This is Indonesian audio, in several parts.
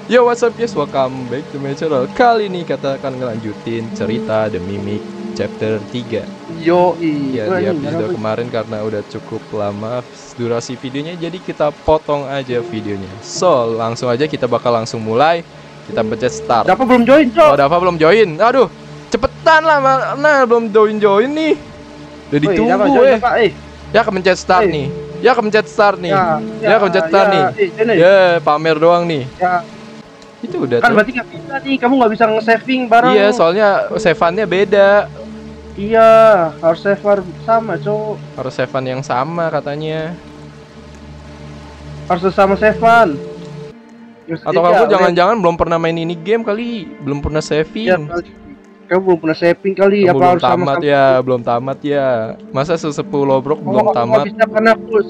Yo, what's up guys, welcome back to my channel. Kali ini kita akan ngelanjutin cerita The Mimic chapter 3. Ya, di episode kemarin karena udah cukup lama durasi videonya, jadi kita potong aja videonya. So, langsung aja kita bakal langsung mulai. Kita pencet start. Dapat belum join, Cok? Oh, Dapat belum join. Aduh, cepetan lah, mana belum join nih. Udah ditunggu Ya, kemencet start nih. Ya, kemencet start nih. Ya, kemencet start nih. Ya, pamer doang nih. Ya. Itu udah kan tuh. Berarti nggak bisa nih, kamu nggak bisa nge-saving bareng. Iya, soalnya save-nya beda. Iya, harus save sama, Cok. Harus save yang sama katanya. Harus sama save-an. Atau kamu jangan-jangan belum pernah main ini game kali, belum pernah saving. Ya, kamu belum pernah saving kali, kamu apa belum harus tamat sama ya, belum tamat ya. Masa sesepuh Lobrok belum tamat? Bisa karena aku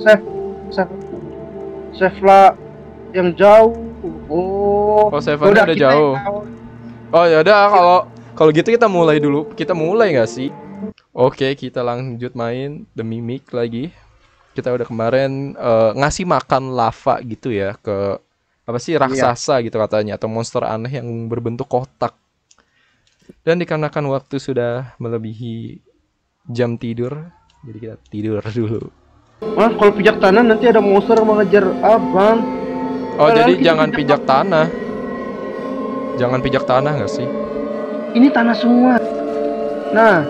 save lah yang jauh. Oh, save-nya udah jauh. Oh ya udah, kalau gitu kita mulai dulu. Kita mulai nggak sih? Oke, kita lanjut main The Mimic lagi. Kita udah kemarin ngasih makan lava gitu ya ke apa sih, raksasa gitu katanya, atau monster aneh yang berbentuk kotak. Dan dikarenakan waktu sudah melebihi jam tidur, jadi kita tidur dulu. Wah, kalau pijak tanah nanti ada monster mengejar abang. Oh, jadi jangan pijak tanah. Jangan pijak tanah nggak sih? Ini tanah semua. Nah.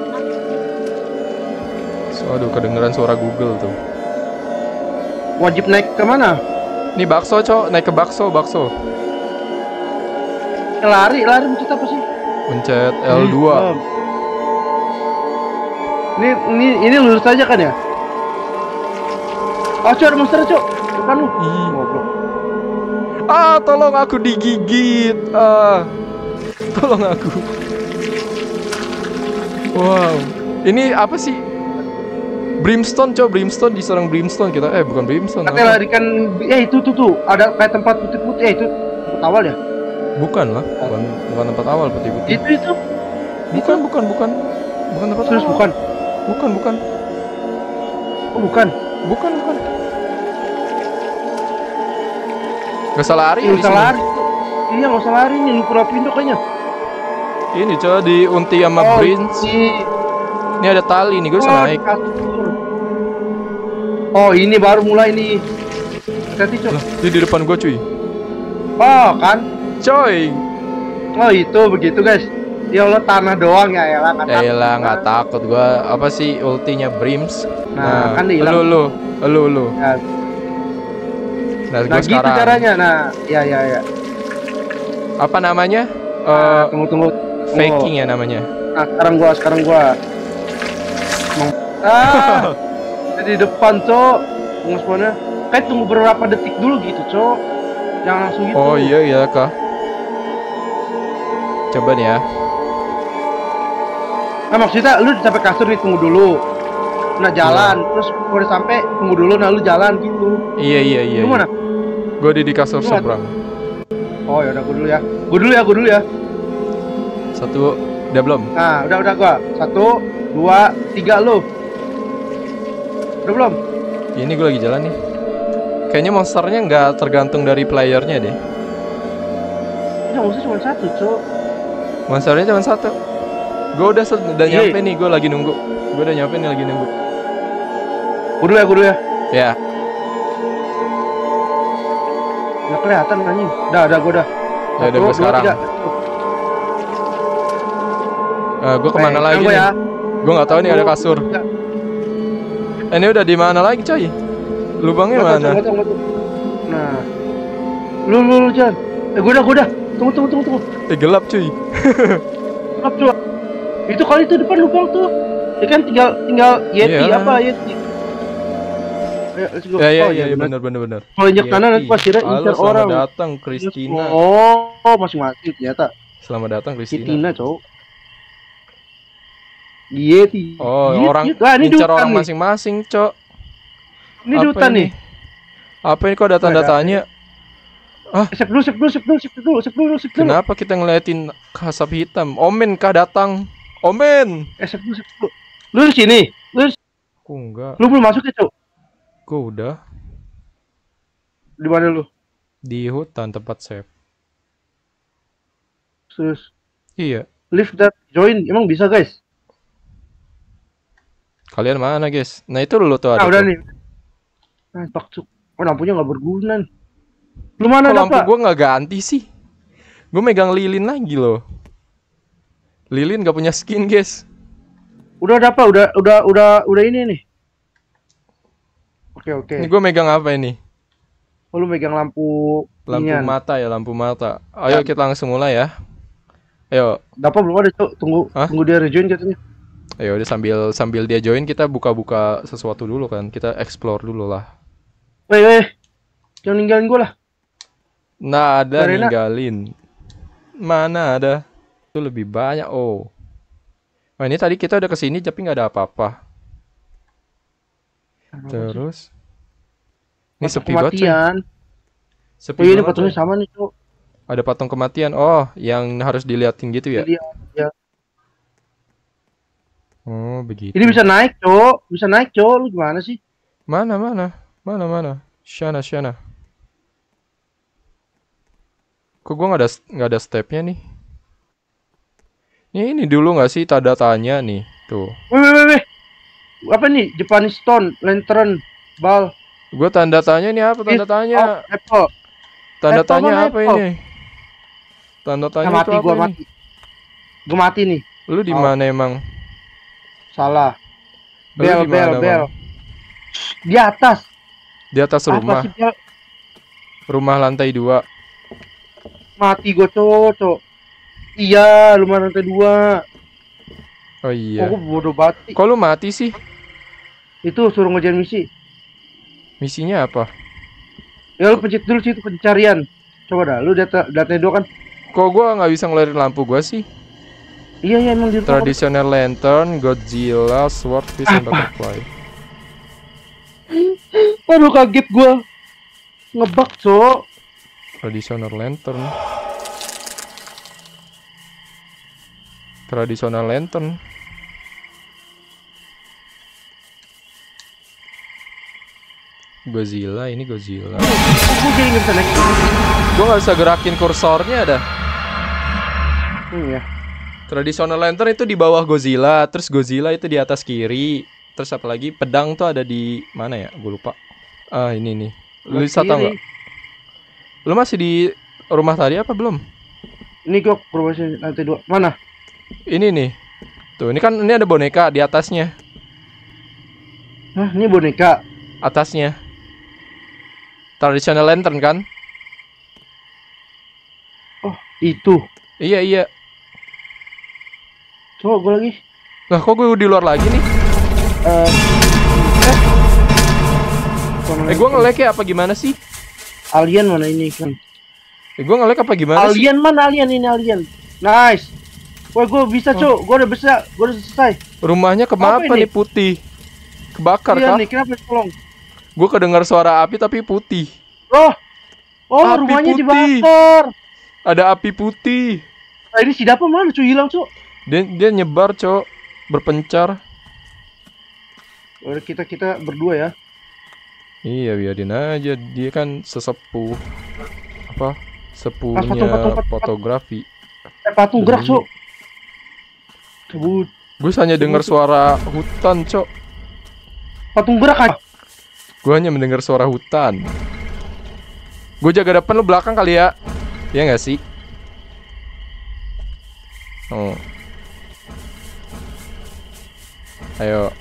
Aduh, kedengeran suara Google tuh. Wajib naik ke mana? Nih bakso, Cok. Naik ke bakso. Lari mencet apa sih? Mencet L2. Ini lurus aja kan ya? Oh, Cok, ada monster, Cok. Bukan lu. Goblok. Tolong aku digigit. Tolong aku. Wow. Ini apa sih? Brimstone, Cok. Brimstone, diserang Brimstone kita. Bukan Brimstone. Katanya larikan. Itu tuh. Ada kayak tempat putih-putih. Itu tempat awal ya? Bukan lah. Bukan tempat awal putih-putih. Itu. Bukan tempat Terus awal. Bukan. Oh, bukan. Gak usah lari. Gak usah lari. Iya, gak usah lari nih. Lu pura pindah kayaknya. Ini coba diunti sama Prince. Ini ada tali nih, gue bisa naik. Oh, ini baru mulai nih. Hati-hati, Cok. Ini di depan gue, cuy. Oh, kan? Coy. Oh, itu begitu, guys. Ya Allah, tanah doang ya, Elah, nggak takut gua. Apa sih ultinya Brims? Nah, kan hilang. Lu. Ya. Nah, gitu sekarang caranya. Nah, ya. Apa namanya? Tunggu. Faking ya namanya. Nah, sekarang gua. Di depan, Cok. Nge-spawnnya. Kayak tunggu beberapa detik dulu gitu, Cok. Jangan langsung gitu. Oh iya kah? Coba nih ya. Nah, maksudnya lu sampai kasur nih, tunggu dulu. Nah, jalan, terus udah sampai tunggu dulu, nah lu jalan gitu. Iya. Lu mana? Gue di kasur seberang. Oh ya udah, gue dulu ya. Satu, udah belum? Nah, udah gua. 1, 2, 3 lu. Udah belum? Ini gue lagi jalan nih. Kayaknya monsternya nggak tergantung dari playernya deh. Ya, monster cuma satu, Cok. Monsternya cuma satu. Gue udah nyampe nih, gue lagi nunggu. Gue udah nyampe nih, lagi nunggu. Gue dulu ya. Ya. Nggak kelihatan anjing. Gue udah. Ya udah, gue sekarang. Gue kemana lagi nih? Ya. Gue nggak tahu nih, ada kasur. Ini udah di mana lagi, coy? Lubangnya mana? Nah. Lu Jan. Gue udah. Tunggu. Gelap, cuy. Gelap, cuy. Itu kali itu depan lubang tuh. Ya kan tinggal Yeti apa Yeti. Ya, benar. Kalau injak tanah nanti pasti incar orang. Selamat datang, Christina. Oh, masing-masing ternyata. Selamat datang, Christina. Christina, Cok. Yeti. Oh, orang incar orang masing-masing, Cok. Ini di hutan nih. Apa ini kok ada tanda-tanya? Sip dulu. Kenapa kita ngeliatin asap hitam? Omen kah datang? Omen. Sip dulu. Lu di sini. Aku enggak. Lu belum masuk ya, Cok? Gua udah. Di mana lu? Di hutan tempat save. terus. Iya. Leave that join, emang bisa guys? Kalian mana guys? Nah itu dulu tuh Nah ada udah tuh. nih. Nah, cuk. Oh lampunya nggak berguna nih. Lu mana Kok lampu dapat? gue nggak ganti sih? Gue megang lilin lagi loh. Lilin gak punya skin guys. Udah dapat, udah ini nih. Oke. Ini gue megang apa ini? Oh, lu megang lampu Lampu inian. mata ya, lampu mata. Ayo kita langsung mulai ya. Ayo. Dapat belum ada, Cuk. Tunggu dia rejoin katanya. Ayo udah sambil dia join kita buka-buka sesuatu dulu kan. Kita explore dulu lah. Weh. Jangan ninggalin gua lah. Nah ada Karena- ninggalin. Mana ada? Itu lebih banyak. Oh. Nah ini tadi kita udah kesini tapi nggak ada apa-apa. Terus. Ini sepi banget coy. Kematian. Sepi Oh iya, ini banget, patungnya coy. sama nih, Cuk. Ada patung kematian. Oh, yang harus diliatin gitu ya? Jadi ya. Oh, begitu. Ini bisa naik, Cuk. Bisa naik, Cuk. Lu gimana sih? Mana? Shana. Kok gua nggak ada stepnya nih? Ini dulu nggak sih tanda tanya nih, tuh. Weh. Apa nih? Japanese stone, lantern, bal. Gua tanda tanya ini apa? Tanda tanya. Apple. Tanda Apple tanya mana apa Apple? ini? Tanda tanya Nah, itu mati, apa gua ini? mati. Gua mati nih. Lu di Oh. mana emang? Salah. Lu di mana, Bel. Bang? Di atas. Di atas rumah. Apa sih, Bel? Rumah lantai 2. Mati gua, Cuk. Iya, rumah lantai 2. Oh iya. Gua bodoh banget sih. Kok lu mati sih? Itu suruh ngejar misi. Misinya apa? Ya lu pencet dulu situ pencarian. Coba dah, lu datanya 2 kan? Kok gua nggak bisa ngeluarin lampu gua sih? Iya emang di rumah. Traditional lantern, Godzilla, swordfish, and butterfly. Aduh kaget gua. Ngebug, Cuk. Traditional lantern. Traditional lantern. Godzilla, ini Godzilla. Gua jadi nggak bisa naik. Gua nggak bisa gerakin kursornya dah. Iya. Traditional lantern itu di bawah Godzilla, terus Godzilla itu di atas kiri. Terus apa lagi? Pedang tuh ada di mana ya? Gue lupa. Ah, ini nih. Lu bisa tahu nggak? Lu masih di rumah tadi apa belum? Ini gua promosi lantai 2. Mana? Ini nih. Tuh, ini kan ini ada boneka di atasnya. Hah, ini boneka. Atasnya. Traditional lantern kan? Oh, itu. Iya. Coba gua lagi. Lah, kok gue di luar lagi nih? Gue nge-lag ya apa gimana sih? Alien mana ini kan? Gue nge-lag apa gimana sih? Alien mana alien ini alien. Nice. Woi, gua bisa, Cuk. Gua udah selesai. Rumahnya Apa kenapa ini? nih putih? Kebakar Iya kah? nih, kenapa tolong? Gue kedengar suara api tapi putih. Oh, Api rumahnya putih. dibakar. Ada api putih. Nah, ini si Dapa mana, Cuk? Hilang, Cuk. Dia nyebar, Cok. Berpencar. Udah kita berdua ya. Iya, biarin aja. Dia kan sesepuh. Apa? Sepuhnya patung. fotografi. Patung gerak, Cuk. Cabut. Gue hanya dengar suara hutan, Cok. Patung gerak aja. Gue hanya mendengar suara hutan. Gue jaga depan, lu belakang kali ya. Iya nggak sih? Oh. Ayo.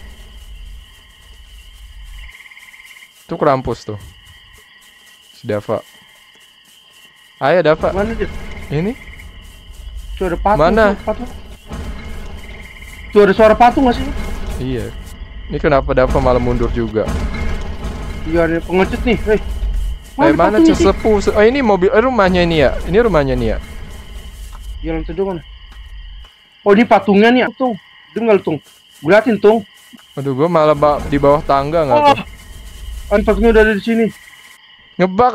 Tuh Krampus tuh. Si Dava. Ayo Dava. Mana dia? Ini? Tuh ada patung. Mana? Cuk, patung. Tuh ada suara patung gak sih? Iya. Ini kenapa Dava malah mundur juga? Iya, ada pengecut nih. Hei. Mana patungnya sih? sesepuh? Oh ini mobil, rumahnya ini ya. Ini rumahnya nih ya. Iya, lantai 2 mana? Oh, ini patungnya nih, Tung. Dengar, Tung. Gue liatin, Tung. Aduh, gue malah di bawah tangga nggak Oh, tuh? patungnya udah ada di sini. Ngebak.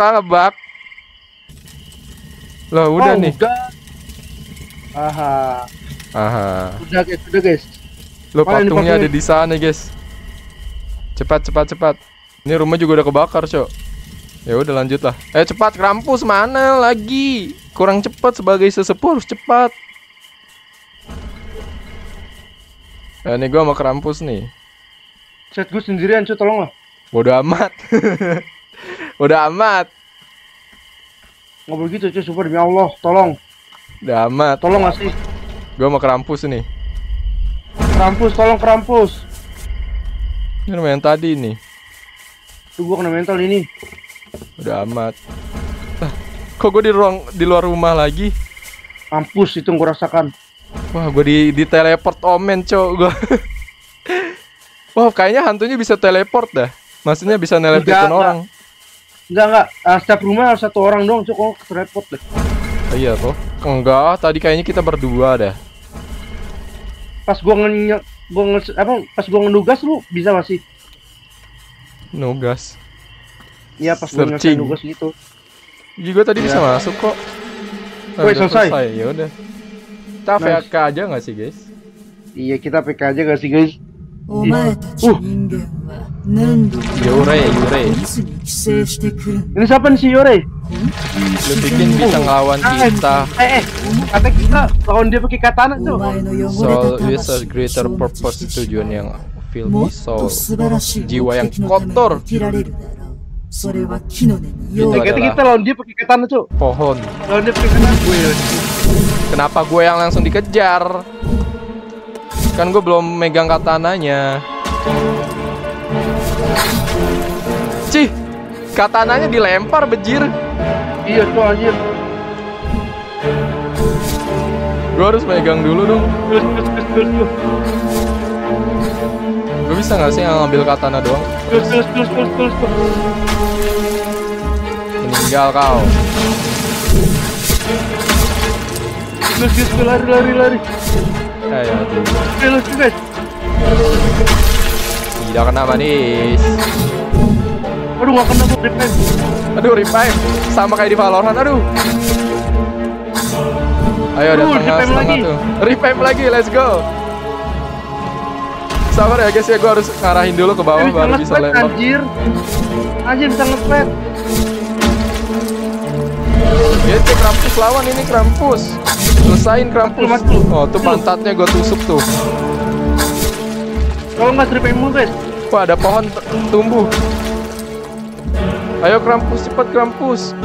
Lah udah nih. Udah. Aha. Udah guys. Lo Mana ini patungnya ada patungnya? di sana, guys. Cepat. Ini rumah juga udah kebakar, Cok. Ya udah lanjut lah. Cepat Krampus mana lagi? Kurang cepat sebagai sesepuh harus cepat. Ini gua sama Krampus nih. Set gue sendirian cuy, tolong lah. Bodoh amat. Udah amat. Nggak boleh gitu cuy, super demi Allah, tolong. Udah amat. Tolong nggak sih? Gua sama Krampus nih. Krampus, tolong Krampus. Ini yang tadi nih. Tuh gua kena mental ini. Udah amat. Kok gue di luar rumah lagi? Mampus itu yang gua rasakan. Wah, gue di teleport omen, cok. Gue. Wah, kayaknya hantunya bisa teleport dah. Maksudnya bisa nelepotin orang. Enggak. Setiap rumah harus satu orang dong, cok. Kok teleport deh. Iya toh. Enggak, tadi kayaknya kita berdua dah. Pas gua ngenugas lu bisa masih. Nugas. Iya, pas gua Searching. nugas gitu. Juga tadi bisa masuk kok. Woi, selesai. Ya udah. Kita Nice. PK aja nggak sih, guys? Iya, kita PK aja gak sih, guys? Yure. Ini siapa nih si Yore? Lu bikin bisa ngelawan kita. Kata kita lawan dia pakai katana, cok. Soul with a greater purpose, tujuan yang filmy soul. Jiwa yang kotor. Itu Kata adalah kita lawan dia pakai katana, cok. pohon. Lawan dia pakai katana. Kenapa gue yang langsung dikejar? Kan gue belum megang katananya. Cih, katananya dilempar bejir. Iya, cok, anjir. Gue harus megang dulu dong. Terus. Gue bisa nggak sih ngambil katana doang? Terus. Meninggal kau. Terus, lari. Ayo, Terus, guys. tidak kena manis. Aduh, gak kena gue revive. Aduh, revive sama kayak di Valorant. Aduh. Ayo, ada setengah tuh. Revive lagi, let's go. Sabar ya guys ya, gue harus ngarahin dulu ke bawah baru bisa lempar. Anjir bisa nge-spread. Gitu, Krampus lawan ini Krampus. Selesain Krampus. Oh, tuh pantatnya gue tusuk tuh. Kalau nggak revive mulu, guys. Wah, ada pohon tumbuh. Ayo Krampus, cepat Krampus.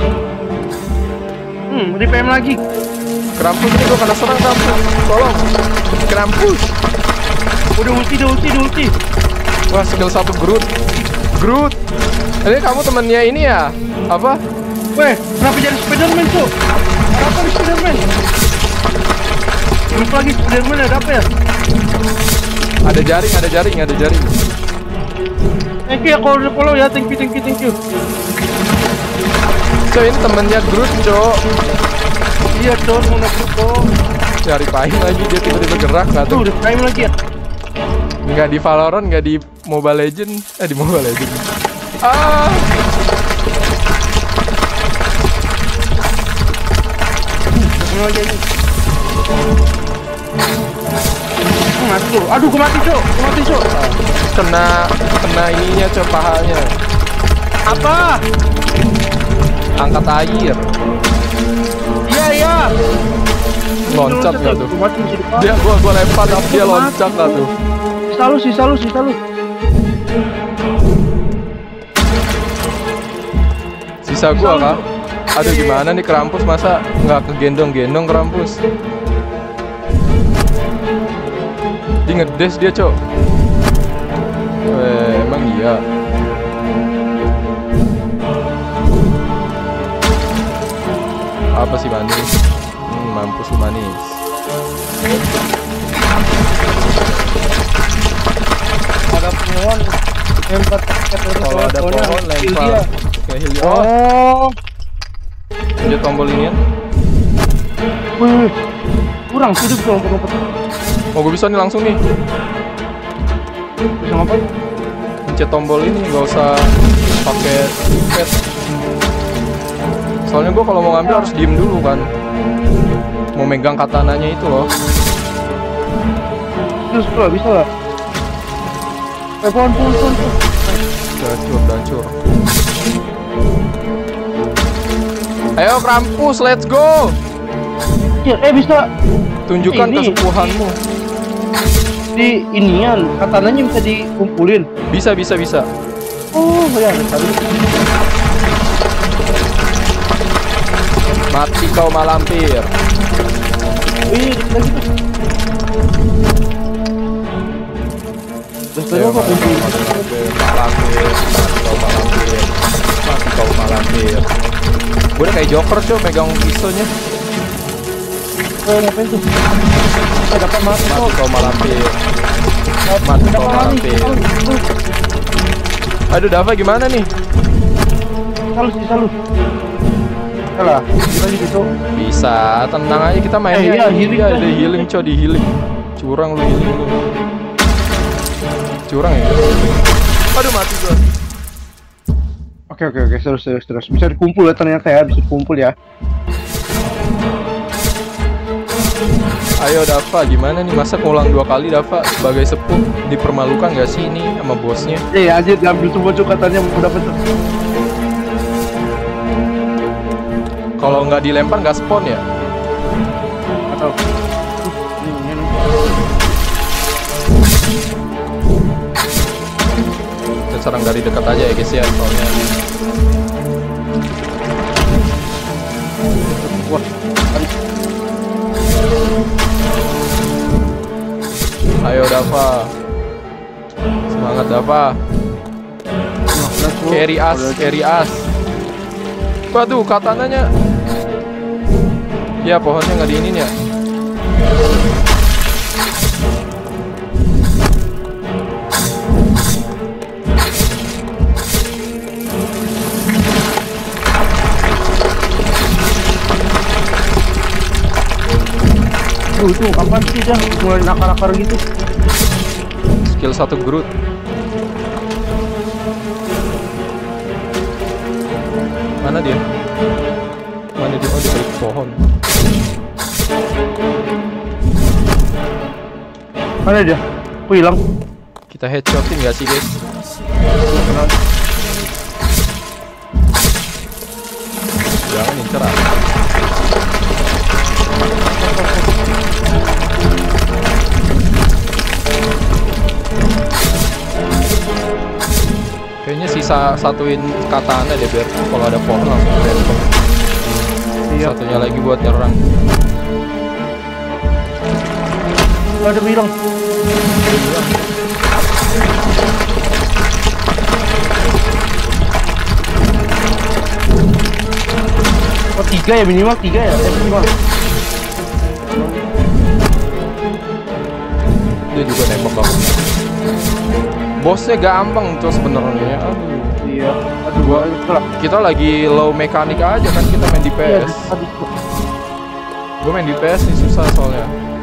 Revive lagi. Krampus ini gue kena serang Krampus. Tolong. Krampus. Udah ulti. Wah, skill 1 Groot. Ini kamu temennya ini ya? Apa? Weh, kenapa jadi Spiderman, cok? Apa nih Spiderman? Lupa lagi Spiderman ada apa ya? Ada jaring. Thank you ya kalau udah follow ya, thank you. So, ini temennya Groot, cok. Iya, cok, mau nabrak, cok. Cari pain lagi, dia tiba-tiba gerak nggak Tuh, tuh? udah time lagi ya. Nggak di Valorant, nggak di Mobile Legend. Di Mobile Legend. Ah! Udah lagi aja. Mati tuh. Aduh, gue mati, cok. Kena ininya, cok, pahanya. Apa? Angkat air. Iya. Loncat nggak tuh? Gua mati di depan. Gua lempar tapi dia loncat nggak tuh? Sisa lu. Sisa gua kah? Aduh, gimana nih Krampus, masa nggak kegendong-gendong Krampus? Dia ngedes dia, cok. Emang iya. Apa sih manis? Mampus lu manis. Ada pohon lempar Kalau ada pohon lempar ke heal dia. Oh, Dia tombol ini ya. wih, kurang sih itu lompat. Oh, gue bisa nih langsung nih. Bisa ngapain? Pencet tombol ini, nggak usah pakai pad. Soalnya gue kalau mau ngambil harus diem dulu kan. Mau megang katananya itu loh. Terus lah, bisa lah. Pohon. Dacur. Ayo Krampus, let's go. Ya, bisa. Tunjukkan Ini. kesungguhanmu. Di inian, katananya bisa dikumpulin. Bisa. Oh ya, tadi. Mati kau malampir. Wih, lagi tuh. Ayo, malampir. Mati kau malampir. Gue udah kayak Joker cuy, megang pisaunya. Ngapain tuh? Dapat mati Mati kau malampir. Mati kau malampir. Aduh, Dava gimana nih? Salut. Salah, kita di situ. Bisa, tenang aja kita mainnya. Iya, healing ada kan. healing coy, di healing. Curang lu healing lu. Curang ya. Aduh, mati gua. Oke, terus. Bisa dikumpul ya ternyata ya, bisa dikumpul ya. Ayo Dava, gimana nih? Masa ngulang 2 kali Dava sebagai sepuh? Dipermalukan gak sih ini sama bosnya? Aja diambil semua katanya mau dapet. Kalau nggak dilempar nggak spawn ya? Atau Kita serang dari dekat aja ya guys ya, soalnya. wah, Ayo Dava, semangat Dava. Carry us. Waduh, katananya. Ya, pohonnya nggak diinin ya. Tuh, apaan sih dia? Mulai nakar-nakar gitu. Skill 1 Groot. Mana dia? Oh, di balik pohon. Mana dia? Kok hilang? Kita headshotin nggak sih guys? Jangan incer ah. Kayaknya sisa satuin katana deh biar kalau ada pohon langsung random. Iya. Satunya lagi buat nyerang. Ada bilang. Oh, 3 ya, minimal 3 ya, minimal. Dia juga nembak banget. Bosnya gampang tuh sebenarnya. Aduh. Iya. Aduh, Kita lagi low mekanik aja kan, kita main di PS. Gue main di PS nih susah soalnya.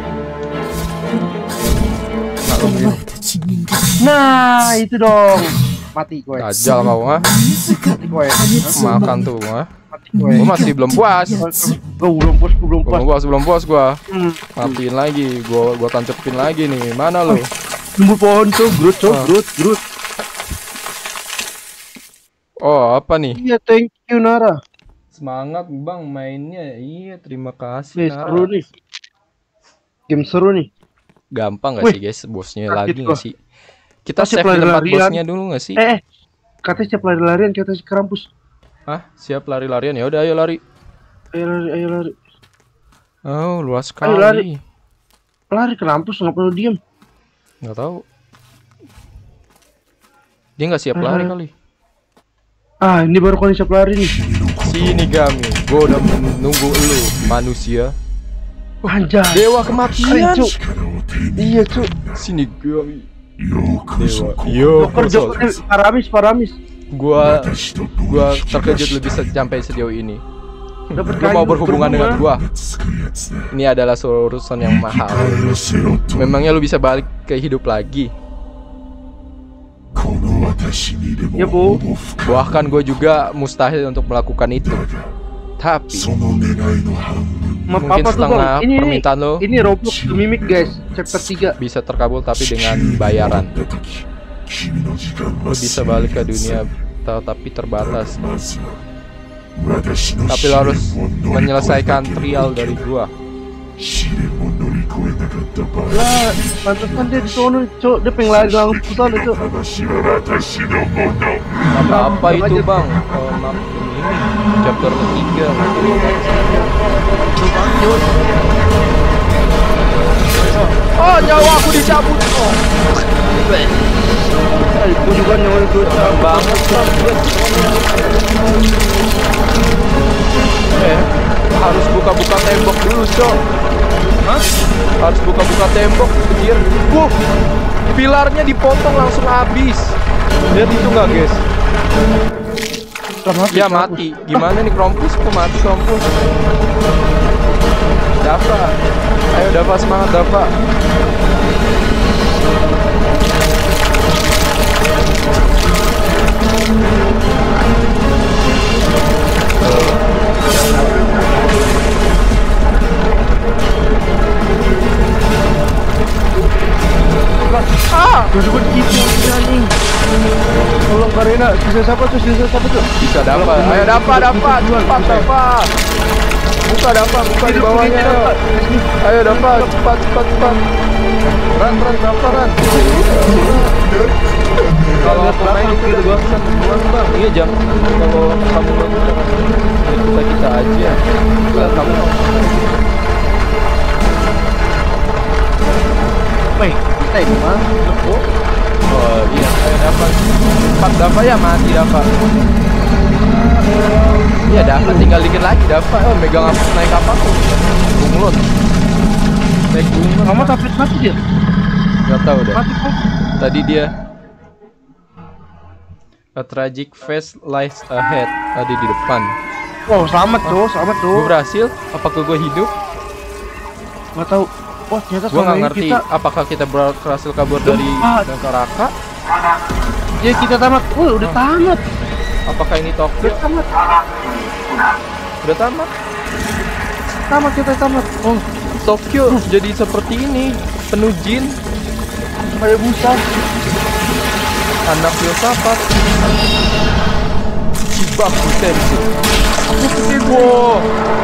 Nah, itu dong. Mati gue. Dajal kau mah. Mati gue. Makan tuh mah. Mati gue. Gue masih belum puas. Belum puas. Gua. Matiin lagi. Gua tancepin lagi nih. Mana lu? Nunggu pohon tuh, Groot. Oh, apa nih? Iya, thank you Nara. Semangat Bang mainnya. Iya, terima kasih. Seru nih. Game seru nih. Gampang gak sih guys bosnya lagi gak sih? Kita Siap save di tempat lari-larian. bosnya dulu gak sih? Katanya siap lari-larian kita si Krampus. Hah? Siap lari-larian ya udah ayo lari. Ayo lari. Oh, luas Ayo sekali. lari. Lari Krampus, nggak perlu diem. Nggak tahu. Dia nggak siap lari kali. Ah, ini baru kali siap lari nih. Sini Gami, gua udah menunggu lu manusia. Anjay. Dewa kematian. Cuk. Iya cuk. Sini Gami. Dewa. Yo, Joker, Paramis. Gua terkejut lebih sampai sejauh ini. Dapat Lu mau berhubungan dengan gua? Ini adalah urusan yang mahal. Memangnya lu bisa balik ke hidup lagi? Ya bu. Bahkan gue juga mustahil untuk melakukan itu. Tapi mungkin setengah permintaan lo ini Roblox Mimic guys, chapter 3 bisa terkabul tapi dengan bayaran. Lo bisa balik ke dunia tapi terbatas. Tapi lo harus menyelesaikan trial dari gua. Lah, pantesan dia di sono, Cok. Dia pengen lari langsung ke sana, Cok. Apa itu bang? Map ini chapter ketiga. Oh, nyawa aku dicabut. Oh. Aku juga nyawa itu Banget bang. Harus buka-buka tembok dulu, Cok. Hah? Harus buka-buka tembok, anjir. Pilarnya dipotong langsung habis. Lihat itu nggak, guys? Ya mati. Gimana nih Krompus? Kok mati Krompus? Dava. Ayo Dava, semangat Dava. Duduk gitu anjing. Tolong Karina, sisa siapa tuh? Bisa Dava. Ayo Dava, cepat Dava. Buka Dava, buka di bawahnya. Ayo Dava, cepat. Ran Dava. Kalau pemain itu udah gua pesan duluan bang. Iya jangan. Kalau kamu bagus kita aja. Kamu. Woi, kita ini mah. Oh iya, ayo Dava. Cepat Dava ya, mati Dava. Iya Dava, tinggal dikit lagi Dava. Oh, megang apa, naik apa tuh? Bunglon. Naik bunglon. Kamu tapi mati dia. Gak tahu dah. Mati kok. Tadi dia. A tragic face lies ahead. Tadi di depan. Wow, selamat tuh. Gue berhasil? Apakah gue hidup? Nggak tahu. Wah, ternyata Gue nggak ngerti. Apakah kita berhasil kabur dari Dangkaraka? Ya kita tamat. Udah tamat. Apakah ini Tokyo? Udah tamat. Kita tamat. Oh, Tokyo jadi seperti ini, penuh jin, kayak busa. anak filsafat. Chibaku Tenshin. Wow,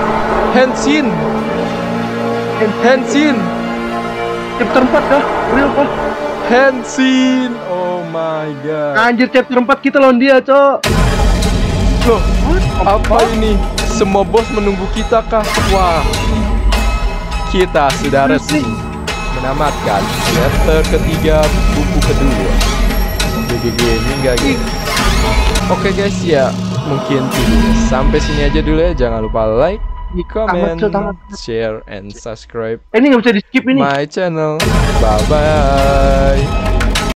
Henshin. Chapter 4 dah, real pak. Henshin. Oh my god. Anjir, chapter 4 kita lawan dia, Cok. Loh, apa ini? Semua bos menunggu kita kah? Wah, kita sudah resmi menamatkan chapter ketiga buku kedua. GG Gaming gak gitu. Oke guys ya, mungkin sampai sini aja dulu ya. Jangan lupa like, comment, share, and subscribe Ini nggak bisa di skip ini. my channel. Bye bye.